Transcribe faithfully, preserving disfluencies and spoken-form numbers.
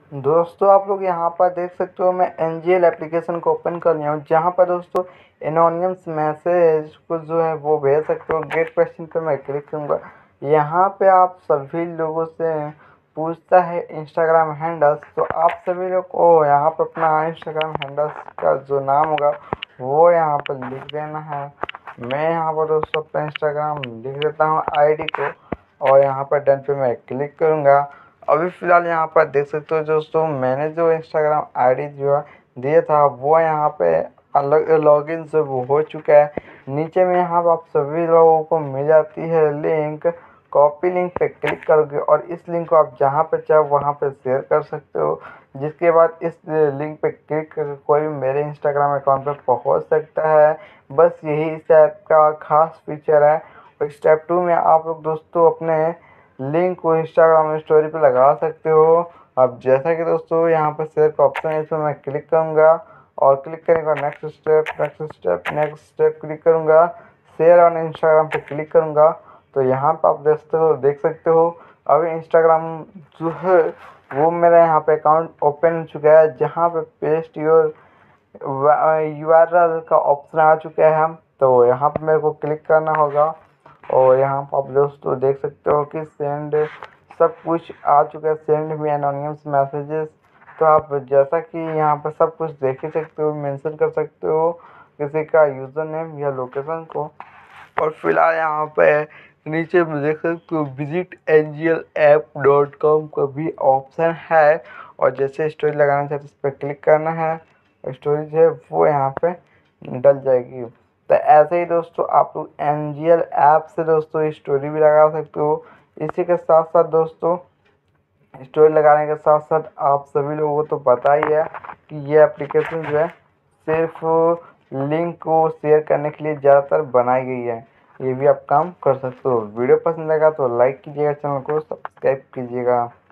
दोस्तों आप लोग यहाँ पर देख सकते हो, मैं एन जी एल एप्लीकेशन को ओपन कर लिया हूँ, जहाँ पर दोस्तों एनोनिमस मैसेज को जो है वो भेज सकते हो। गेट क्वेश्चन पे मैं क्लिक करूँगा। यहाँ पे आप सभी लोगों से पूछता है इंस्टाग्राम हैंडल्स, तो आप सभी लोग को यहाँ पर अपना इंस्टाग्राम हैंडल्स का जो नाम होगा वो यहाँ पर लिख देना है। मैं यहाँ पर दोस्तों अपना इंस्टाग्राम लिख देता हूँ आई डी को, और यहाँ पर डन पे मैं क्लिक करूँगा। अभी फ़िलहाल यहाँ पर देख सकते हो दोस्तों, मैंने जो इंस्टाग्राम आईडी जो है दिया था वो यहाँ पे अलग लॉगिन से वो हो चुका है। नीचे में यहाँ पर आप सभी लोगों को मिल जाती है लिंक। कॉपी लिंक पे क्लिक करोगे और इस लिंक को आप जहाँ पे चाहो वहाँ पे शेयर कर सकते हो, जिसके बाद इस लिंक पे क्लिक करके कोई भी मेरे इंस्टाग्राम अकाउंट पे पहुँच सकता है। बस यही इस ऐप का खास फीचर है। और स्टेप टू में आप लोग दोस्तों अपने लिंक को इंस्टाग्राम स्टोरी पे लगा सकते हो। अब जैसा कि दोस्तों यहाँ पर शेयर का ऑप्शन है, इसमें मैं क्लिक करूँगा और क्लिक करने के बाद next step next step next step click करूँगा। शेयर ऑन इंस्टाग्राम पे क्लिक करूँगा तो यहाँ पर आप देखते हो देख सकते हो अभी इंस्टाग्राम जो है वो मेरा यहाँ पे अकाउंट ओपन हो चुका है, जहाँ पे paste your U R L का ऑप्शन आ चुका है। तो यहाँ पर मेरे को क्लिक करना होगा और यहाँ पर आप दोस्तों देख सकते हो कि सेंड सब कुछ आ चुका है। सेंड मी एनोनिमस मैसेजेस, तो आप जैसा कि यहाँ पर सब कुछ देख ही सकते हो, मेंशन कर सकते हो किसी का यूज़र नेम या लोकेशन को। और फिलहाल यहाँ पे नीचे में देख सकते हो visit N G L app dot com का भी ऑप्शन है, और जैसे स्टोरी लगाना चाहते हो इस पर क्लिक करना है, स्टोरी जो है वो यहाँ पे डल जाएगी। तो ऐसे ही दोस्तों आप लोग एन जी एल ऐप से दोस्तों स्टोरी भी लगा सकते हो। इसी के साथ साथ दोस्तों स्टोरी लगाने के साथ साथ आप सभी लोगों को तो पता ही है कि ये एप्लीकेशन जो है सिर्फ लिंक को शेयर करने के लिए ज़्यादातर बनाई गई है। ये भी आप काम कर सकते हो। वीडियो पसंद लगा तो लाइक कीजिएगा, चैनल को सब्सक्राइब कीजिएगा।